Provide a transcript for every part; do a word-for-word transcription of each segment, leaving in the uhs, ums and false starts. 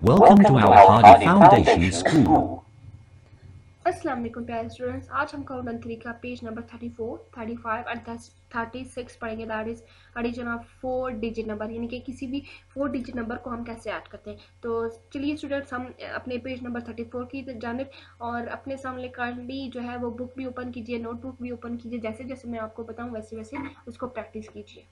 Welcome to our Hardy Foundation School. अस्सलाम वालेकुम प्यारे स्टूडेंट्स, आज हम काउंट थ्री का page number thirty four, thirty five and thirty six पढ़ेंगे। That is addition of four digit number, यानी कि किसी भी फोर डिजिट नंबर को हम कैसे ऐड करते हैं। तो चलिए स्टूडेंट्स, हम अपने पेज नंबर थर्टी फोर की जानिब और अपने सामने काइंडली जो है वो बुक भी ओपन कीजिए, नोटबुक भी ओपन कीजिए। जैसे जैसे मैं आपको बताऊँ वैसे वैसे उसको प्रैक्टिस कीजिए।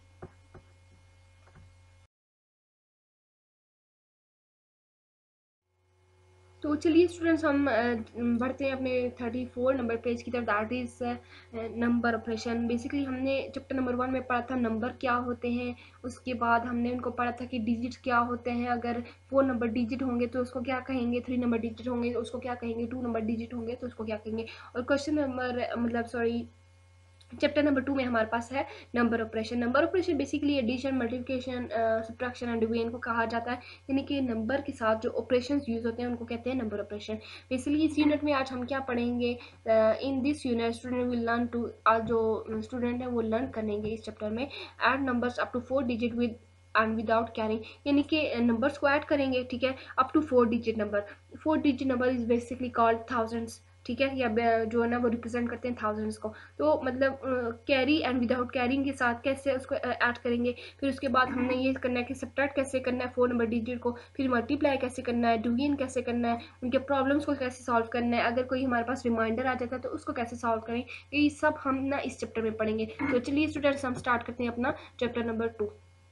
तो चलिए स्टूडेंट्स, हम बढ़ते हैं अपने थर्टी फोर नंबर पेज की तरफ। That is number operation. Basically हमने चैप्टर नंबर वन में पढ़ा था नंबर क्या होते हैं, उसके बाद हमने उनको पढ़ा था कि डिजिट्स क्या होते हैं। अगर फोर नंबर डिजिट होंगे तो उसको क्या कहेंगे, थ्री नंबर डिजिट होंगे तो उसको क्या कहेंगे, टू नंबर डिजिट होंगे तो उसको क्या कहेंगे। और क्वेश्चन नंबर मतलब सॉरी चैप्टर नंबर टू में हमारे पास है number operation. Number operation basically addition, multiplication, subtraction and division को कहा जाता है, यानी कि नंबर के साथ जो ऑपरेशन यूज होते हैं उनको कहते हैं नंबर ऑपरेशन। बेसिकली इस यूनिट में आज हम क्या पढ़ेंगे, in this unit student will learn to, आज जो स्टूडेंट है वो लर्न करेंगे इस चैप्टर में add numbers up to four digit with and without carrying, यानी कि नंबर्स को ऐड करेंगे, ठीक है, up to four digit number. Four digit number is basically called thousands, ठीक है, या जो है ना वो रिप्रेजेंट करते हैं थाउजेंड्स को। तो मतलब कैरी एंड विदाउट कैरिंग के साथ कैसे उसको ऐड करेंगे। फिर उसके बाद हमने ये करना है कि सब्ट्रैक्ट कैसे करना है फोर नंबर डिजिट को, फिर मल्टीप्लाई कैसे करना है, डिवीजन कैसे करना है, उनके प्रॉब्लम्स को कैसे सॉल्व करना है, अगर कोई हमारे पास रिमाइंडर आ जाता है तो उसको कैसे सॉल्व करें, ये सब हम ना इस चैप्टर में पढ़ेंगे। तो चलिए स्टूडेंट्स, हम स्टार्ट करते हैं अपना चैप्टर नंबर टू।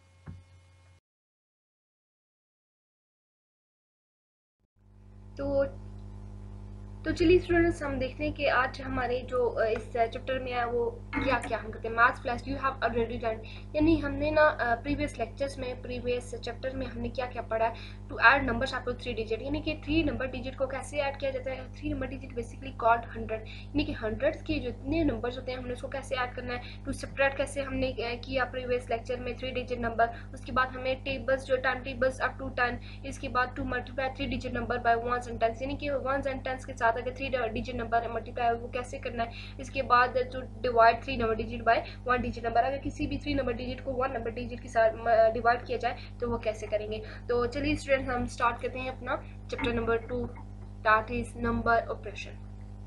तो तो चलिए स्टूडेंट्स, हम देखते हैं कि आज हमारे जो इस चैप्टर में है वो क्या क्या हम करते हैं। Maths plus you have already learn, यानी हमने ना प्रीवियस लेक्चर्स में, प्रीवियस चैप्टर में हमने क्या क्या पढ़ा है, to add numbers up to three digit, यानी कि थ्री नंबर डिजिट को कैसे ऐड किया जाता है। Three number digit basically called hundred, यानी कि हंड्रेड के जितने नंबर्स होते हैं हमने उसको कैसे ऐड करना है। टू सब्ट्रैक्ट कैसे हमने किया प्रीवियस लेक्चर में थ्री डिजिट नंबर। उसके बाद हमें टेबल्स जो time tables up to ten, इसके बाद to multiply three digit number by ones and tens, यानी कि वंस एंड टेंस के साथ अगर थ्री डिजिट नंबर है मल्टीप्लाई वो कैसे करना है। इसके बाद to divide three number digit by one digit number, अगर किसी भी थ्री नंबर डिजिट को वन नंबर डिजिट के साथ डिवाइड किया जाए तो वो कैसे करेंगे। तो चलिए स्टूडेंट्स, हम स्टार्ट करते हैं अपना chapter number two, that is number operation.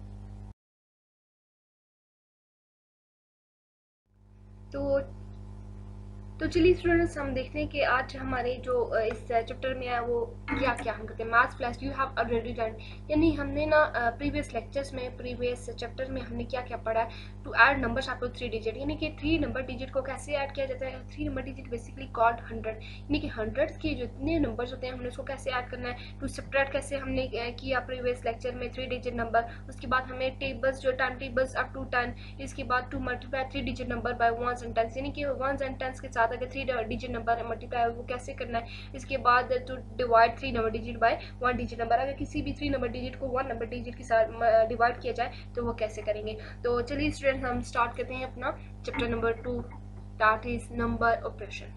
तो तो चलिए स्टूडेंट्स, हम देखते हैं कि आज हमारे जो इस चैप्टर में है वो क्या क्या हम करते हैं। Maths plus you have already learn, यानी हमने ना प्रीवियस लेक्चर्स में, प्रीवियस चैप्टर में हमने क्या क्या पढ़ा है। To add numbers up to three digit, यानी कि थ्री नंबर डिजिट को कैसे ऐड किया जाता है। Three number digit basically called hundred, यानी कि हंड्रेड के जितने नंबर्स होते हैं हमने उसको कैसे ऐड करना है। टू सब्ट्रैक्ट कैसे हमने किया प्रीवियस लेक्चर में थ्री डिजिट नंबर। उसके बाद हमें टेबल्स जो time tables up to ten, इसके बाद to multiply three digit number by ones and tens, यानी कि वंस एंड टेंस के साथ अगर थ्री डिजिट नंबर है मल्टीप्लाई वो कैसे करना है। इसके बाद to divide three number digit by one digit number, अगर किसी भी थ्री नंबर डिजिट को वन नंबर डिजिट के साथ डिवाइड किया जाए तो वो कैसे करेंगे। तो चलिए स्टूडेंट्स, हम स्टार्ट करते हैं अपना chapter number two, that is number operation.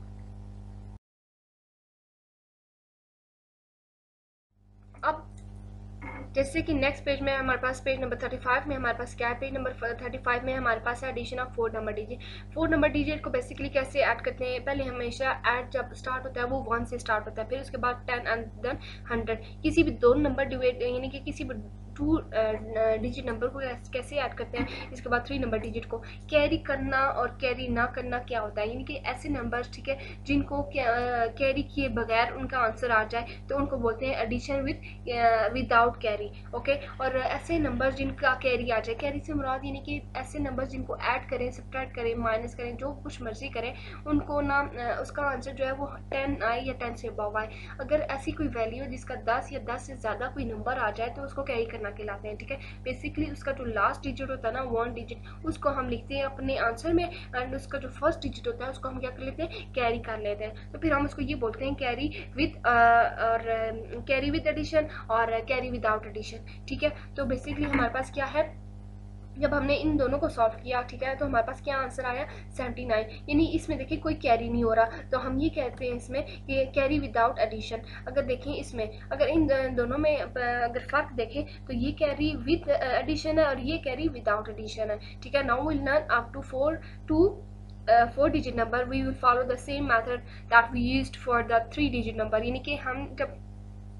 अब जैसे कि नेक्स्ट पेज में हमारे पास, पेज नंबर थर्टी फाइव में हमारे पास क्या है, पेज नंबर थर्टी फाइव में हमारे पास है addition of four number digit. Four number digit को बेसिकली कैसे ऐड करते हैं, पहले हमेशा ऐड जब स्टार्ट होता है वो वन से स्टार्ट होता है, फिर उसके बाद टेन एंड देन हंड्रेड। किसी भी दो नंबर डिवाइड, यानी कि किसी भी टू डिजिट नंबर को कैसे ऐड करते हैं। इसके बाद थ्री नंबर डिजिट को कैरी करना और कैरी ना करना क्या होता है, यानी कि ऐसे नंबर्स, ठीक है, जिनको कैरी किए बगैर उनका आंसर आ जाए तो उनको बोलते हैं addition with without carry, okay. और ऐसे नंबर जिनका कैरी आ जाए, कैरी से मुराद यानी कि ऐसे नंबर जिनको ऐड करें, सब्ट्रैक्ट करें, माइनस करें, जो कुछ मर्जी करें, उनको ना उसका आंसर जो है वो टेन आए या टेन से अबव आए। अगर ऐसी कोई वैल्यू जिसका दस या दस से ज़्यादा कोई नंबर आ जाए तो उसको कैरी करना कहलाते हैं, ठीक है। बेसिकली उसका जो लास्ट डिजिट होता है ना, वन डिजिट, उसको हम लिखते हैं अपने आंसर में, एंड उसका जो फर्स्ट डिजिट होता है उसको हम क्या कर लेते हैं, कैरी कर लेते हैं। तो फिर हम उसको ये बोलते हैं कैरी विद और कैरी विद एडिशन और कैरी विदाउट एडिशन, ठीक है। तो बेसिकली हमारे पास क्या है, जब हमने इन दोनों को सॉल्व किया, ठीक है, तो हमारे पास क्या आंसर आया सेवेंटी नाइन, यानी इसमें देखिए कोए कैरी नहीं हो रहा, तो हम ये कहते हैं इसमें कि कैरी विदाउट एडिशन। अगर देखें इसमें, अगर इन दोनों में अगर फर्क देखें तो ये कैरी विद एडिशन है और ये कैरी विदाउट एडिशन है, ठीक है। Now will learn up to four to four digit number, we will follow the same method that we used for the three digit number, यानी कि हम जब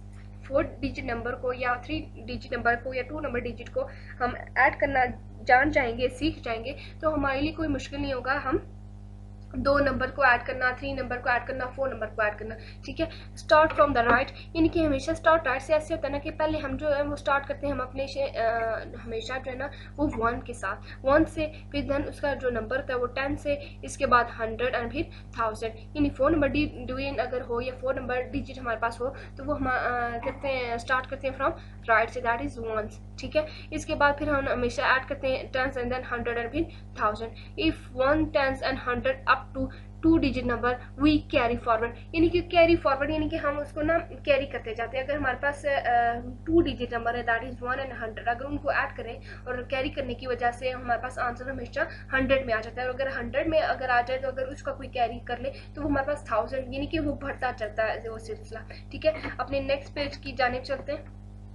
फोर डिजिट नंबर को या थ्री डिजिट नंबर को या टू नंबर डिजिट को हम ऐड करना जान जाएंगे, सीख जाएंगे, तो हमारे लिए कोई मुश्किल नहीं होगा हम दो नंबर को ऐड करना, थ्री नंबर को ऐड करना, फोर नंबर को ऐड करना। ठीक है, स्टार्ट फ्रॉम द राइट, यानी कि हमेशा स्टार्ट राइट से ऐसे होता है ना कि पहले हम जो है वो स्टार्ट करते हैं हम अपने से आ, हमेशा जो है ना वो वन के साथ, वन से फिर देन उसका जो नंबर होता है वो टेन से, इसके बाद हंड्रेड एंड फिर थाउजेंड, यानी फोर नंबर डिवीजन अगर हो या फोर नंबर डिजिट हमारे पास हो तो वो हम करते हैं स्टार्ट करते हैं फ्रॉम राइट से, दैट इज वंस। ठीक है, इसके बाद फिर हम हमेशा ऐड करते हैं tens and then hundred and फिर thousand. If one tens and hundred up to two digit number we carry forward, यानी कि कैरी फॉरवर्ड यानी कि हम उसको ना कैरी करते जाते हैं। अगर हमारे पास टू डिजिट नंबर है that is one and hundred, अगर उनको ऐड करें और कैरी करने की वजह से हमारे पास आंसर हमेशा हंड्रेड में आ जाता है, और अगर हंड्रेड में अगर आ जाए तो अगर उसका कोई कैरी कर ले तो वो हमारे पास थाउजेंड, यानी कि वो बढ़ता चलता है वो सिलसिला। ठीक है, अपने नेक्स्ट पेज की जानिब चलते हैं।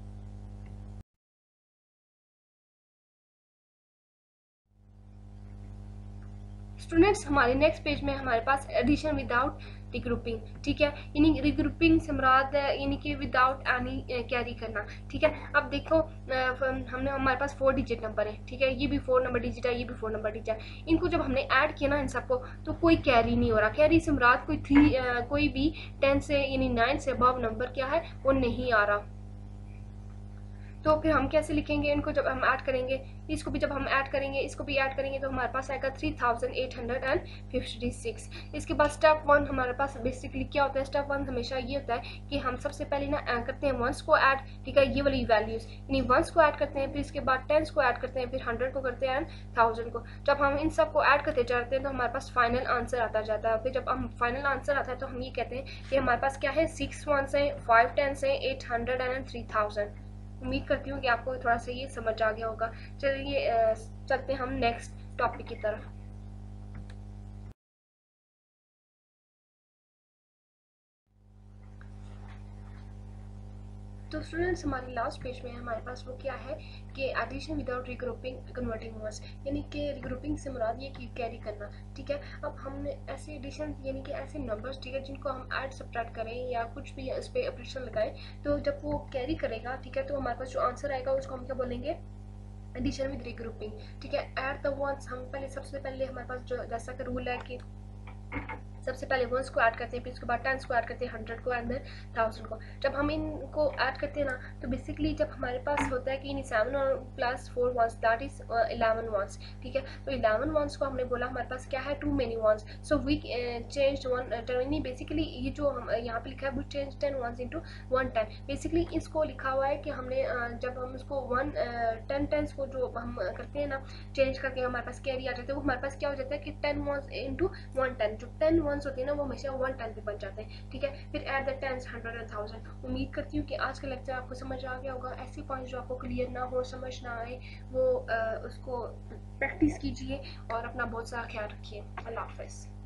स्टूडेंट्स, हमारे नेक्स्ट पेज में हमारे पास एडिशन विदाउट रिग्रुपिंग। ठीक है, यानी रिग्रुपिंग से मुराद यानी कि विदाउट एनी कैरी करना। ठीक है, अब देखो हमने हमारे पास फोर डिजिट नंबर है। ठीक है, ये भी फोर नंबर डिजिट है, ये भी फोर नंबर डिजिट है। इनको जब हमने ऐड किया ना इन सबको तो कोई कैरी नहीं हो रहा। कैरी से मुराद कोई थ्री कोई भी टेन से यानी नाइन से अबव नंबर क्या है वो नहीं आ रहा। तो फिर हम कैसे लिखेंगे इनको, जब हम ऐड करेंगे इसको भी, जब हम ऐड करेंगे इसको भी ऐड करेंगे तो हमारे पास आएगा three thousand eight hundred and fifty six. इसके बाद स्टेप वन हमारे पास बेसिकली क्या होता है, स्टेप वन हमेशा ये होता है कि हम सबसे पहले ना करते हैं वंस को ऐड। ठीक है, ये वाली वैल्यूज यानी वंस को ऐड करते हैं, फिर इसके बाद टेंस को ऐड करते हैं, फिर हंड्रेड को करते हैं एंड थाउजेंड को। जब हम इन सब को ऐड करते जाते हैं तो हमारे पास फाइनल आंसर आता जाता है। फिर जब हम फाइनल आंसर आता है तो हम ये कहते हैं कि हमारे पास क्या है, सिक्स वंस है, फाइव टेंस है, eight hundred and three thousand. उम्मीद करती हूँ कि आपको थोड़ा सा ये समझ आ गया होगा। चलिए चलते हैं हम नेक्स्ट टॉपिक की तरफ। तो स्टूडेंट्स, हमारे लास्ट पेज में हमारे पास वो क्या है कि addition without regrouping converting words, यानी कि रिग्रुपिंग से मुराद ये कि कैरी करना। ठीक है, अब हमने ऐसे एडिशन यानी कि ऐसे नंबर्स, ठीक है, जिनको हम ऐड सब्ट्रैक्ट करें या कुछ भी इस पर ऑपरेशन लगाएं तो जब वो कैरी करेगा, ठीक है, तो हमारे पास जो आंसर आएगा उसको हम क्या बोलेंगे, एडिशन विद रिग्रुपिंग। ठीक है, ऐड द वंस, हम पहले सबसे पहले हमारे पास जो जैसा कि रूल है कि सबसे पहले वंस को ऐड करते हैं, फिर उसके बाद टेंस को ऐड करते हैं, हंड्रेड को एंड देन थाउजेंड को। जब हम इनको ऐड करते हैं ना तो बेसिकली जब हमारे पास होता है कि सेवन और plus four ones that is eleven ones. ठीक है, तो इलेवन वंस को हमने बोला हमारे पास क्या है, too many ones, so we change one. Basically ये जो हम यहाँ पे लिखा है we change ten ones into one ten. Basically इसको लिखा हुआ है कि हमने uh, जब हम इसको वन टेन टेंस को जो हम करते हैं ना चेंज करके हमारे पास कैरी आ जाता है, वो हमारे पास क्या हो जाता है कि ten ones into one ten, जो टेन वंस होते हैं ना वो हमेशा वन टेन पे बन जाते हैं। ठीक है, फिर at the tens hundred and thousand. उम्मीद करती हूँ कि आज का लेक्चर आपको समझ आ गया होगा। ऐसे पॉइंट जो आपको क्लियर ना हो, समझ ना आए, वो आ, उसको प्रैक्टिस कीजिए और अपना बहुत सारा ख्याल रखिए। अल्लाह हाफ़िज़।